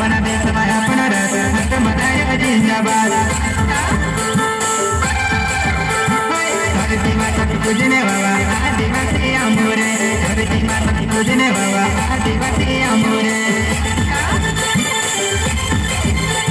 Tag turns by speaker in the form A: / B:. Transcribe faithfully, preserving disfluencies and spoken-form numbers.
A: अपना देश में अपना रस हक मनाया जिंदाबाद धरती माता की पूजने वाला